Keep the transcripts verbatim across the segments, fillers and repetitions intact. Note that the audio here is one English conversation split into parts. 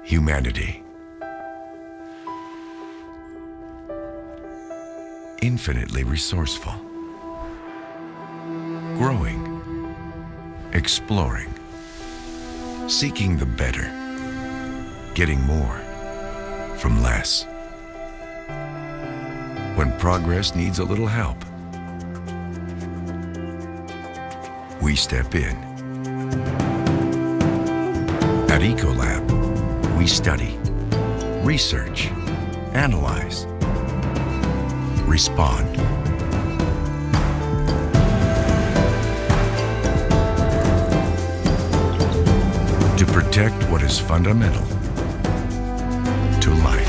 humanity. Infinitely resourceful. Growing. Exploring. Seeking the better. Getting more from less. When progress needs a little help, we step in. At Ecolab, we study, research, analyze, respond. To protect what is fundamental to life.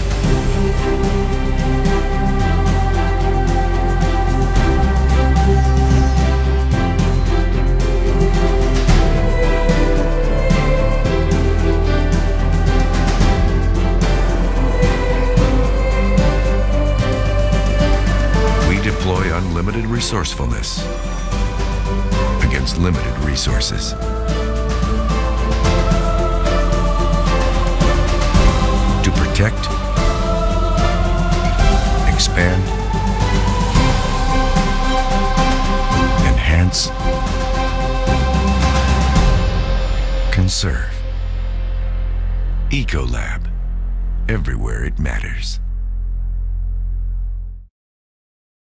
Deploy unlimited resourcefulness against limited resources. To protect, expand, enhance, conserve. Ecolab, everywhere it matters.